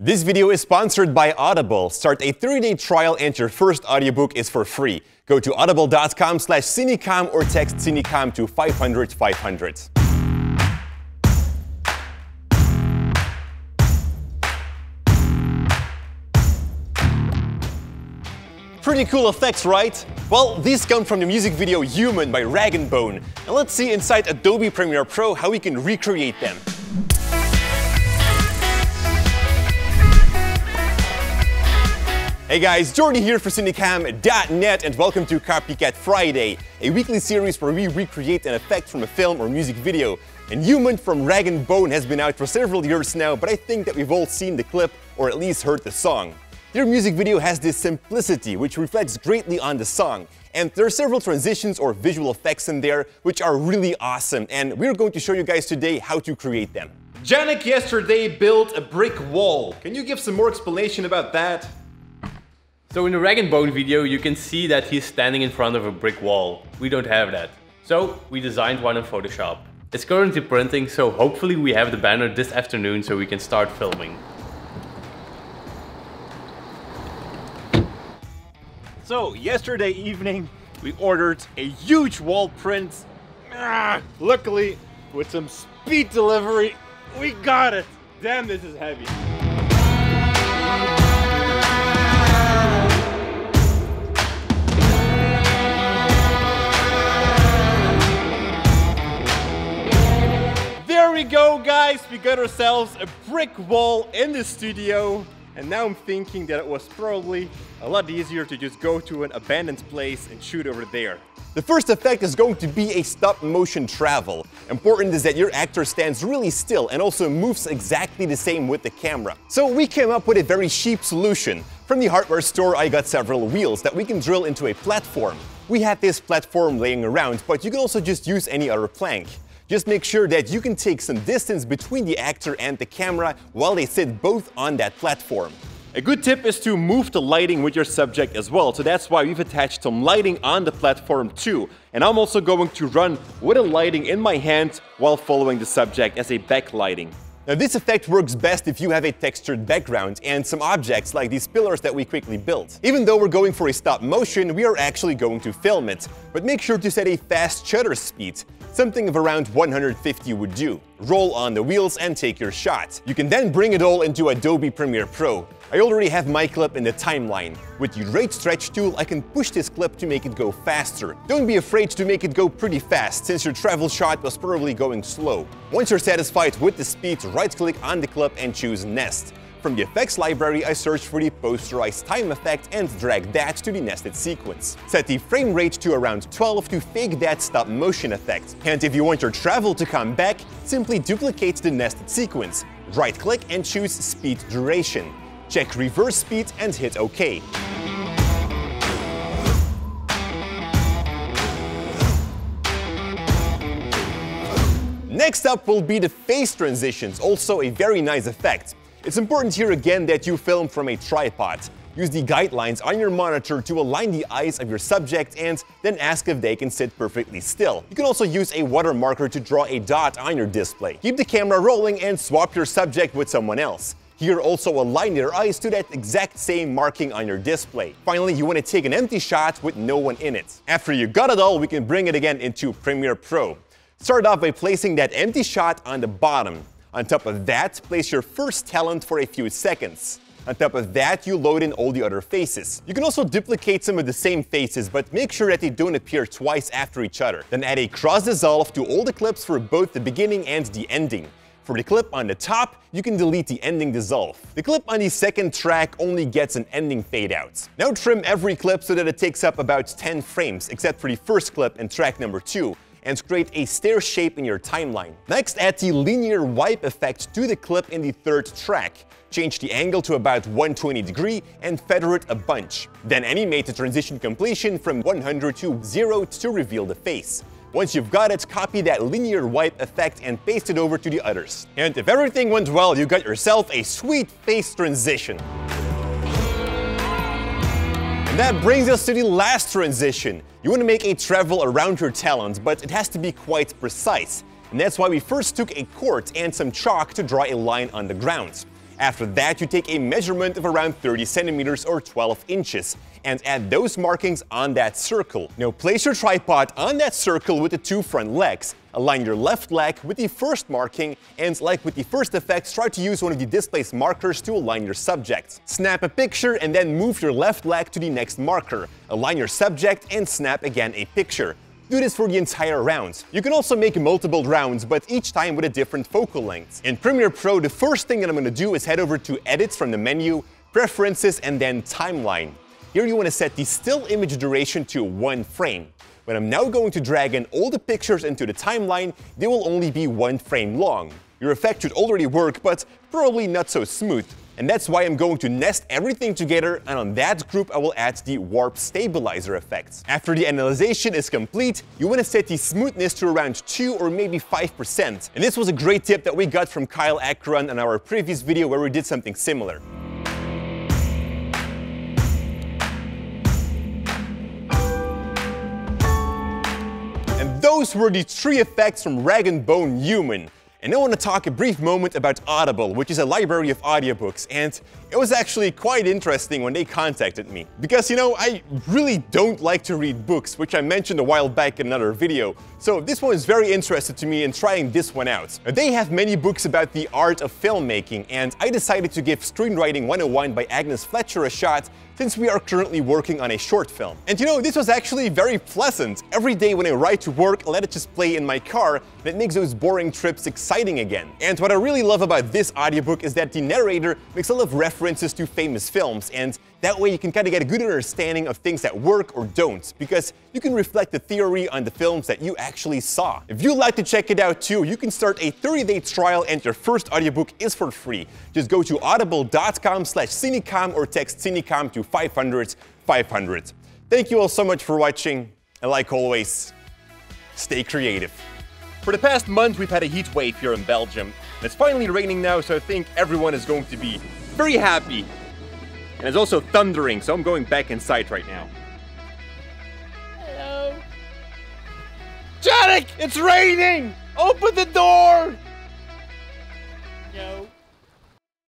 This video is sponsored by Audible. Start a 30-day trial and your first audiobook is for free. Go to audible.com/Cinecom or text Cinecom to 500 500. Pretty cool effects, right? Well, these come from the music video Human by Rag & Bone. And let's see inside Adobe Premiere Pro how we can recreate them. Hey guys, Jordy here for Cinecom.net and welcome to Copycat Friday, a weekly series where we recreate an effect from a film or music video. And Human from Rag & Bone has been out for several years now, but I think that we've all seen the clip or at least heard the song. Their music video has this simplicity which reflects greatly on the song. And there are several transitions or visual effects in there which are really awesome, and we're going to show you guys today how to create them. Janik yesterday built a brick wall. Can you give some more explanation about that? So in the Rag & Bone video, you can see that he's standing in front of a brick wall. We don't have that. So we designed one in Photoshop. It's currently printing, so hopefully we have the banner this afternoon so we can start filming. So yesterday evening, we ordered a huge wall print. Luckily, with some speed delivery, we got it. Damn, this is heavy. There we go, guys. We got ourselves a brick wall in the studio. And now I'm thinking that it was probably a lot easier to just go to an abandoned place and shoot over there. The first effect is going to be a stop-motion travel. Important is that your actor stands really still and also moves exactly the same with the camera. So we came up with a very cheap solution. From the hardware store, I got several wheels that we can drill into a platform. We had this platform laying around, but you can also just use any other plank. Just make sure that you can take some distance between the actor and the camera while they sit both on that platform. A good tip is to move the lighting with your subject as well, so that's why we've attached some lighting on the platform too. And I'm also going to run with a lighting in my hand while following the subject as a backlighting. Now this effect works best if you have a textured background and some objects like these pillars that we quickly built. Even though we're going for a stop motion, we are actually going to film it. But make sure to set a fast shutter speed. Something of around 150 would do. Roll on the wheels and take your shot. You can then bring it all into Adobe Premiere Pro. I already have my clip in the timeline. With the rate stretch tool, I can push this clip to make it go faster. Don't be afraid to make it go pretty fast, since your travel shot was probably going slow. Once you're satisfied with the speed, right-click on the clip and choose Nest. From the effects library, I searched for the posterized time effect and dragged that to the nested sequence. Set the frame rate to around 12 to fake that stop motion effect. And if you want your travel to come back, simply duplicate the nested sequence. Right-click and choose Speed Duration. Check reverse speed and hit OK. Next up will be the face transitions, also a very nice effect. It's important here again that you film from a tripod. Use the guidelines on your monitor to align the eyes of your subject and then ask if they can sit perfectly still. You can also use a water marker to draw a dot on your display. Keep the camera rolling and swap your subject with someone else. Here also align your eyes to that exact same marking on your display. Finally, you want to take an empty shot with no one in it. After you got it all, we can bring it again into Premiere Pro. Start off by placing that empty shot on the bottom. On top of that, place your first talent for a few seconds. On top of that, you load in all the other faces. You can also duplicate some of the same faces, but make sure that they don't appear twice after each other. Then add a cross dissolve to all the clips for both the beginning and the ending. For the clip on the top, you can delete the ending dissolve. The clip on the second track only gets an ending fade out. Now trim every clip so that it takes up about 10 frames, except for the first clip and track number 2. And create a stair shape in your timeline. Next, add the linear wipe effect to the clip in the third track. Change the angle to about 120 degrees and feather it a bunch. Then animate the transition completion from 100 to 0 to reveal the face. Once you've got it, copy that linear wipe effect and paste it over to the others. And if everything went well, you got yourself a sweet face transition. And that brings us to the last transition. You want to make a travel around your talent, but it has to be quite precise. And that's why we first took a quart and some chalk to draw a line on the ground. After that, you take a measurement of around 30 centimeters or 12 inches and add those markings on that circle. Now place your tripod on that circle with the 2 front legs. Align your left leg with the first marking, and like with the first effects, try to use one of the displaced markers to align your subject. Snap a picture and then move your left leg to the next marker. Align your subject and snap again a picture. Do this for the entire round. You can also make multiple rounds, but each time with a different focal length. In Premiere Pro, the first thing that I'm going to do is head over to Edit from the menu, Preferences, and then Timeline. Here you want to set the still image duration to 1 frame. When I'm now going to drag in all the pictures into the timeline, they will only be 1 frame long. Your effect should already work, but probably not so smooth. And that's why I'm going to nest everything together, and on that group I will add the warp stabilizer effect. After the analyzation is complete, you want to set the smoothness to around 2 or maybe 5%. And this was a great tip that we got from Kyle Akron in our previous video where we did something similar. And those were the 3 effects from Rag & Bone Human. And I want to talk a brief moment about Audible, which is a library of audiobooks, and it was actually quite interesting when they contacted me. Because, you know, I really don't like to read books, which I mentioned a while back in another video, so this one is very interested to me in trying this one out. They have many books about the art of filmmaking, and I decided to give Screenwriting 101 by Agnes Fletcher a shot, since we are currently working on a short film. And you know, this was actually very pleasant. Every day when I ride to work, I let it just play in my car, and it makes those boring trips exciting again. And what I really love about this audiobook is that the narrator makes a lot of references to famous films, and that way you can kind of get a good understanding of things that work or don't, because you can reflect the theory on the films that you actually saw. If you'd like to check it out too, you can start a 30-day trial and your first audiobook is for free. Just go to audible.com/Cinecom or text Cinecom to 500 500. Thank you all so much for watching, and like always, stay creative. For the past month, we've had a heat wave here in Belgium. And it's finally raining now, so I think everyone is going to be very happy. And it's also thundering, so I'm going back inside right now. Hello? Janik, it's raining! Open the door!